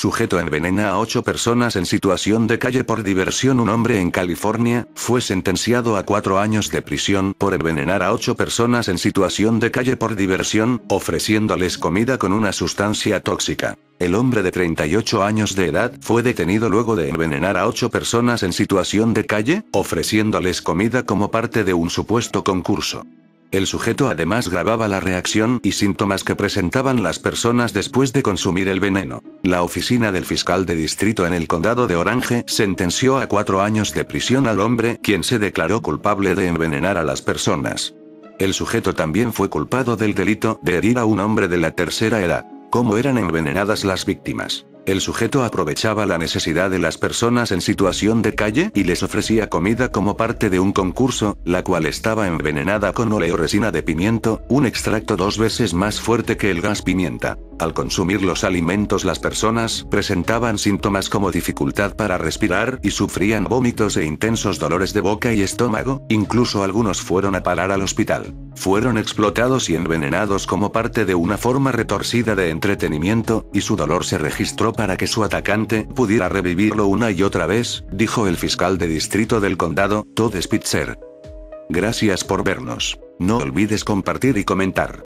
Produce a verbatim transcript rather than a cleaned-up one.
Sujeto envenena a ocho personas en situación de calle por diversión. Un hombre en California fue sentenciado a cuatro años de prisión por envenenar a ocho personas en situación de calle por diversión, ofreciéndoles comida con una sustancia tóxica. El hombre de treinta y ocho años de edad fue detenido luego de envenenar a ocho personas en situación de calle, ofreciéndoles comida como parte de un supuesto concurso. El sujeto además grababa la reacción y síntomas que presentaban las personas después de consumir el veneno. La oficina del fiscal de distrito en el condado de Orange sentenció a cuatro años de prisión al hombre, quien se declaró culpable de envenenar a las personas. El sujeto también fue culpado del delito de herir a un hombre de la tercera edad. ¿Cómo eran envenenadas las víctimas? El sujeto aprovechaba la necesidad de las personas en situación de calle y les ofrecía comida como parte de un concurso, la cual estaba envenenada con óleo resina de pimiento, un extracto dos veces más fuerte que el gas pimienta. Al consumir los alimentos, las personas presentaban síntomas como dificultad para respirar y sufrían vómitos e intensos dolores de boca y estómago, incluso algunos fueron a parar al hospital. Fueron explotados y envenenados como parte de una forma retorcida de entretenimiento, y su dolor se registró para que su atacante pudiera revivirlo una y otra vez, dijo el fiscal de distrito del condado, Todd Spitzer. Gracias por vernos. No olvides compartir y comentar.